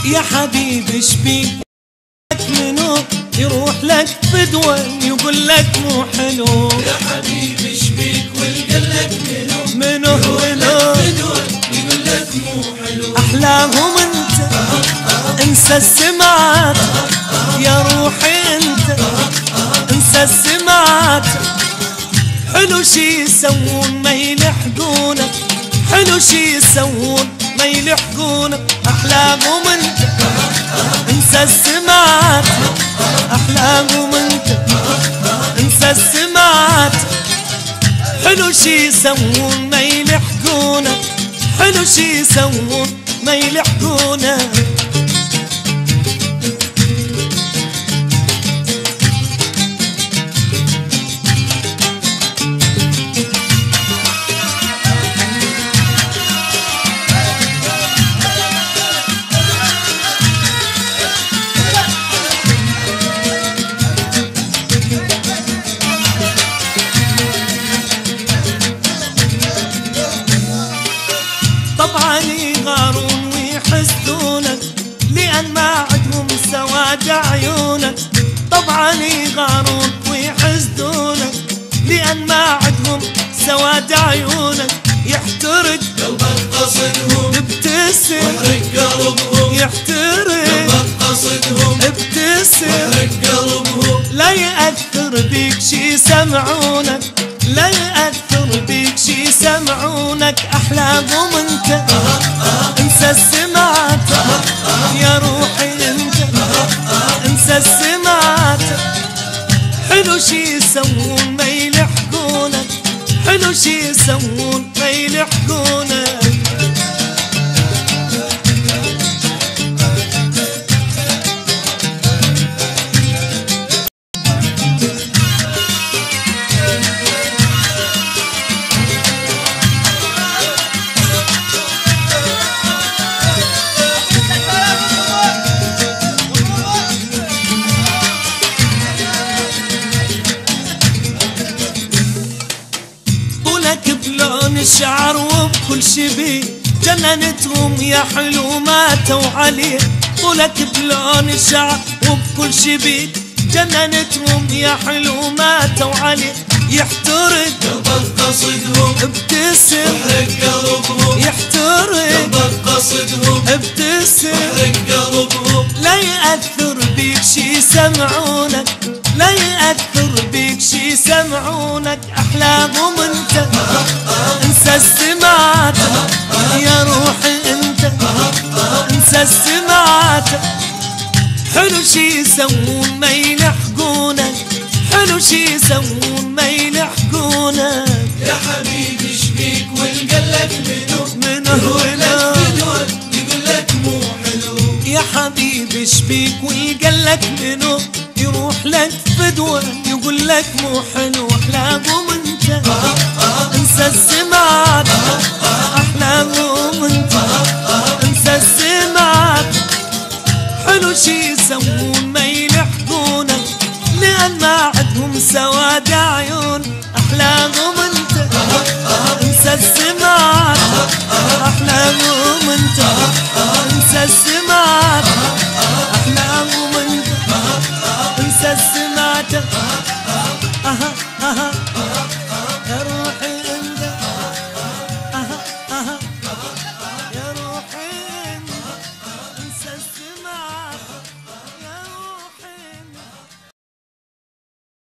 يا حبيبي شبيك منو يروح لك بدوى يقول لك مو حلو. يا حبيبي شبيك والقلك منو بدوى يقول لك مو حلو. أحلاهم انت انسى السمعات يا روحي انت انسى السمعات. حلو شي يسوون ما يلحقونك، حلو شي يسوون ما يلحقونك. أحلاهم انت انسى السمعات، أحلاهم انت انسى السمعات. حلو شي يسوون ما يلحقونك، حلو شي يسوون ما يلحقونك. طبعا يغارون ويحسدونك لأن ما عدهم سواد عيونك. طبعا يغارون ويحسدونك لأن ما عدهم سواد عيونك. يحترق قلبك قصدهم ابتسم وحرق قلبهم. يحترق قلبك قصدهم ابتسم وحرق قلبهم. لا يأثر بيك شي يسمعونك، لا يأثر بيك شي يسمعونك. أحلاهم انت انسى السمعات يا روحي انت انسى السمعات. حلو شي يسوون ما يلحقونك، حلو شي يسوون ما يلحقونك. بلون الشعر وبكل شبيه جننتهم يا حلو ماتوا عليه. طولك بلون الشعر وبكل شبيه جننتهم يا حلو ماتوا عليه. يحترق قلبك قصدهم ابتسم وحرق قلبهم. يحترق قلبك قصدهم ابتسم وحرق قلبهم. لا يأثر بيك شي يسمعونك، لا يأثر بيك شي يسمعونك. أحلاهم انت انسى السمعات يا روحي انت انسى السمعات. حلو شي يسوون ما يلحقونك، حلو شي يسوون ما يلحقونك. يا حبيبي شبيك والقلك منو بدوى يقول لك مو حلو. يا حبيبي شبيك والقلك منو يروح لك بدوى يقول لك مو حلو. أحلاهم انت انسى السمعات، أحلاهم انت انسى السمعات. حلو شي يسوون ما يلحقونك لأن ما عدهم سواد عيون. أحلاهم انت انسى السمعات، أحلاهم انت انسى السمعات. أحلاهم انت انسى السمعات. يا روحي